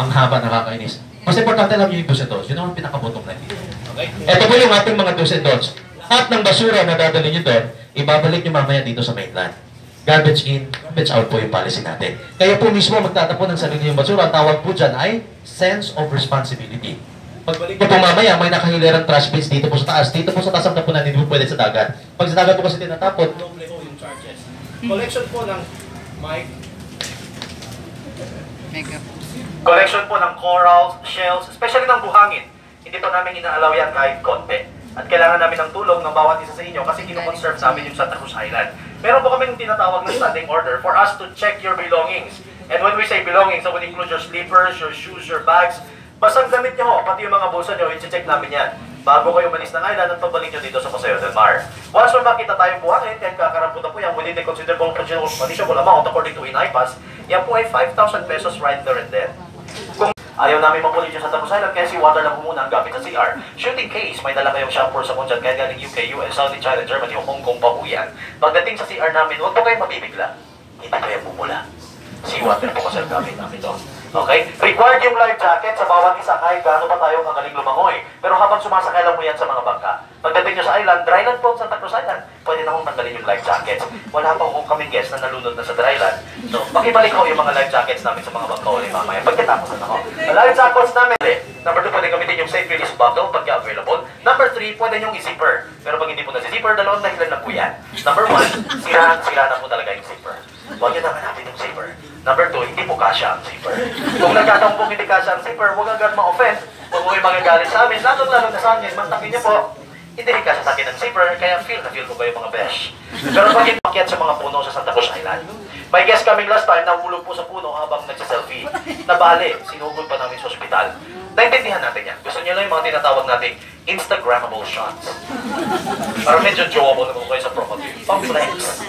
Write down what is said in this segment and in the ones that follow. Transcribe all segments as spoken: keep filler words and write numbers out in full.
Ang haba, nakakainis. Mas importante lang yung do's and don'ts. Yun ang pinakabottom line dito. Okay? Ito po yung ating mga do's and don'ts. Lahat ng basura na dadali nyo doon, ibabalik nyo mamaya dito sa mainland. Garbage in, garbage out po yung policy natin. Kaya po mismo magtatapon ng sarili yung basura. Ang tawag po dyan ay sense of responsibility. Pagbalik po mamaya, may nakahilirang trash bins dito po sa taas. Dito po sa taas ang tapunan, hindi po pwede sa dagat. Pag sa dagat po kasi tinatapon, doble po yung charges. Collection po ng mic. Mega. Collection po ng corals, shells, especially ng buhangin. Hindi po namin inaalaw yan kahit konti. At kailangan namin ng tulong ng bawat isa sa inyo kasi kinoconserve namin yung Santa Cruz Island. Meron po kami yung tinatawag na standing order for us to check your belongings. And when we say belongings, so would include your slippers, your shoes, your bags. Basang damit nyo ho, pati yung mga bulsa nyo, i-check namin yan. Bago kayo malis ng island at pabalik nyo dito sa Paseo del Mar. Once may makita tayong buhangin, kahit kakaramputan po yan, within the considerable punishable amount according to I N I P A S, yan po ay five thousand pesos right there and then. Kung ayaw namin mapulit yung Santa Cruz Island, kaya si water lang po muna ang gamit sa C R. Shoot in case, may dala kayong shampoo sa kung dyan, kahit galing U K, U S, Saudi, China, Germany, o Hong Kong pa po yan. Pagdating sa C R namin, huwag po kayong mabibigla. Hindi kayo pumula. Seawater po kasi ang gamit namin doon. Okay? Required yung life jacket sa bawat isa kahit gaano pa tayo kagaling lumangoy. Pero habang sumasakay lang mo yan sa mga bangka. Pagdating nyo sa island, dryland po Santa Cruz Island, pwede na kong tanggalin yung life jackets. Wala pa kong kaming guest na nalunod na sa dryland. So, makibalik ko yung mga life jackets namin sa mga bangka ulit mamaya. Pagkatapos na ako. Ang life jackets namin, number two, pwede gamitin yung safe release bottle pagka available. Number three, pwede yung i-zipper. Pero pag hindi po na-zipper, dalawang dahilan na po yan. Number one, sirahan-sirahan na po talaga yung zipper. Huwag yun naman natin yung zipper. Number two, hindi po kasya ang zipper. Kung nagkataong pong hindi kasya ang zipper, huwag agad ma-offend. Huwag mo yung magagalit sa amin. Lalo-lalo na sa amin, mantakin niyo po. Hindi rin kasya sa akin ang zipper, kaya feel na feel ko ba yung mga besh. Pero pag ipakyat sa mga puno sa Santa Cruz Island, may guest kaming last time, nahulog po sa puno habang nagsa-selfie. Nabali, sinugod pa namin sa ospital. Naintindihan natin yan. Gusto niyo lang yung mga tinatawag natin Instagrammable shots. Parang medyo jowa naman kayo sa profile. Pang-flex.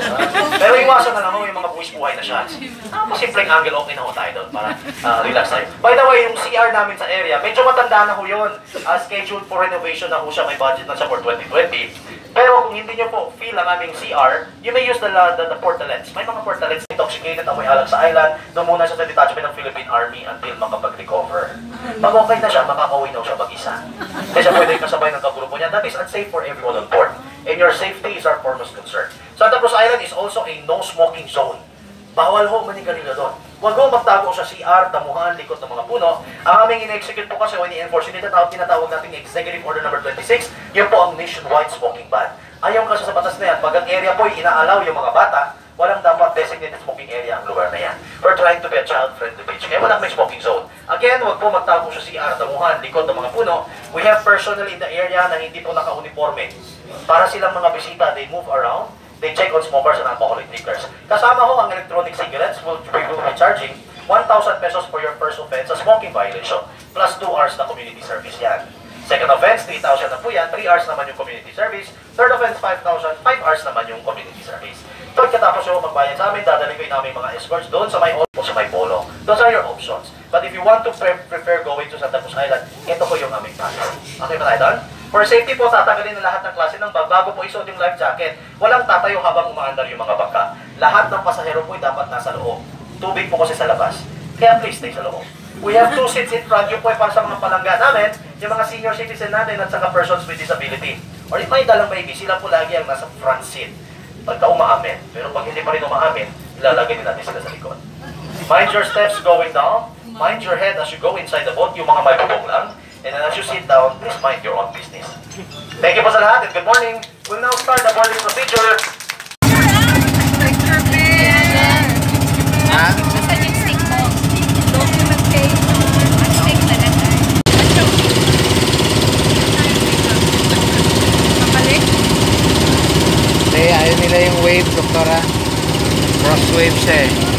Pero iwasan na lang yung mga buwis buhay na shots. Ah, simpleng angle, okay na ho tayo doon para uh, relax tayo. By the way, yung C R namin sa area, medyo matanda na ho yun. Uh, scheduled for renovation na ho siya, may budget na siya for twenty twenty. Pero kung hindi nyo po feel ang aming C R, you may use the, the, the portalets. May mga portalets intoxicated amoy alak sa island. Doon muna siya sa detachment ng Philippine Army until makapag-recover. Pag okay na siya, makakauwi na siya mag-isa. Kasi pwede kasabay ng kagrupo niya. That is unsafe for everyone on board. And your safety is our foremost concern. Santa Cruz Island is also a no-smoking zone. Bawal ho manigarilyo doon. Huwag ho magtago sa C R, damuhan, likod ng mga puno. Ang aming in-execute po kasi o ini-enforce, tinatawag, tinatawag natin Executive Order number twenty-six, yun po ang nationwide smoking ban. Ayaw kasi sa batas na yan, pag ang area po inaalaw yung mga bata, walang dapat designated smoking area ang lugar na yan. We're trying to be a child-friendly beach, kaya walang may smoking zone. Again, huwag po magtago sa C R, damuhan, likod ng mga puno. We have personnel in the area na hindi po naka-uniforme. Para silang mga bisita, they move around. They check on smokers and alcoholic drinkers. Kasama ho ang electronic cigarettes, will, we will be charging one thousand pesos for your first offense sa smoking violation, plus two hours na community service yan. Second offense, three thousand na po yan, three hours naman yung community service. Third offense, five thousand, five hours naman yung community service. Pagkatapos yung magbayad sa amin, dadalhin ko yung namin mga escorts doon sa may o sa may polo. Those are your options. But if you want to pre prefer going to Santa Cruz Island, ito po yung aming policy. Okay ba tayo doon? For safety po, tatanggalin na lahat ng klase ng bag bago po isuot yung life jacket. Walang tatayo habang umaandar yung mga bangka. Lahat ng pasahero po ay dapat nasa loob. Tubig po kasi sa labas. Kaya please stay sa loob. We have two seats in front. Yung po ay para sa mga palangga namin, yung mga senior citizen natin at saka persons with disability. Or if may dalang baby, sila po lagi ang nasa front seat. Pagka umaamin. Pero pag hindi pa rin umaamin, ilalagay din natin sila sa likod. Mind your steps going down. Mind your head as you go inside the boat. Yung mga may bubong lang. And then as you sit down, please mind your own business. Thank you po sa lahat and good morning. We'll now start the boarding procedure. Picture pin! Ha? Basta yung stick mo. Document page. Ang stick na lang. Kapalik? Hindi, ayaw nila yung wave, doktora. Cross wave siya eh.